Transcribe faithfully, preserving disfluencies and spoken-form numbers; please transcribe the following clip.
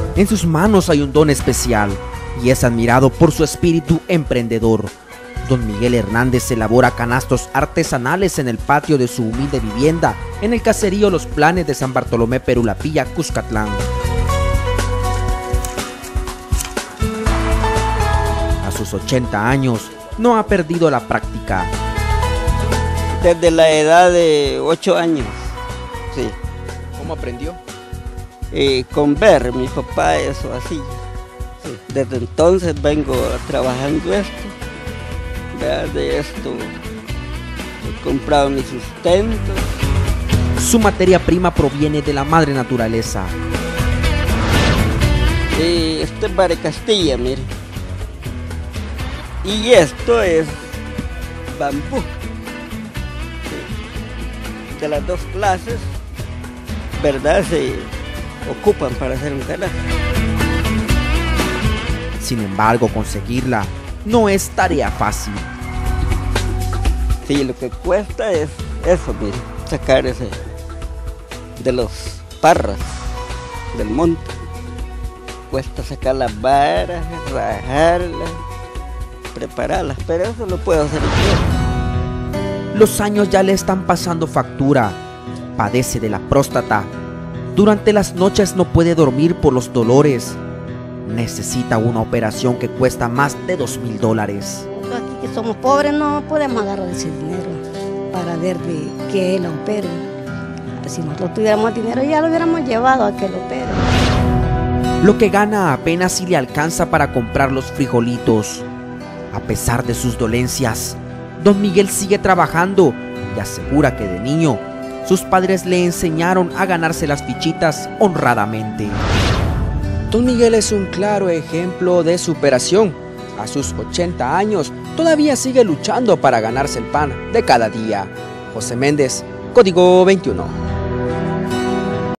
En sus manos hay un don especial y es admirado por su espíritu emprendedor. Don Miguel Hernández elabora canastos artesanales en el patio de su humilde vivienda en el caserío Los Planes de San Bartolomé Perulapilla, Cuscatlán. A sus ochenta años no ha perdido la práctica. Desde la edad de ocho años, sí. ¿Cómo aprendió? Eh, con ver, mi papá eso así. Sí. Desde entonces vengo trabajando esto. ¿Verdad? De esto he comprado mi sustento. Su materia prima proviene de la madre naturaleza. Eh, este es Bare Castilla, mire. Y esto es bambú. Sí. De las dos clases, ¿verdad? Se ocupan para hacer un canasto. Sin embargo, conseguirla no es tarea fácil. Sí, lo que cuesta es eso, mire, sacar ese de los parras del monte. Cuesta sacar las varas, rajarlas, prepararlas, pero eso lo puedo hacer yo. Los años ya le están pasando factura. Padece de la próstata. Durante las noches no puede dormir por los dolores. Necesita una operación que cuesta más de dos mil dólares. Aquí que somos pobres no podemos agarrar ese dinero para ver de que él opere. Si nosotros tuviéramos dinero ya lo hubiéramos llevado a que lo opere. Lo que gana apenas si le alcanza para comprar los frijolitos. A pesar de sus dolencias, don Miguel sigue trabajando y asegura que de niño sus padres le enseñaron a ganarse las fichitas honradamente. Don Miguel es un claro ejemplo de superación. A sus ochenta años todavía sigue luchando para ganarse el pan de cada día. José Méndez, Código veintiuno.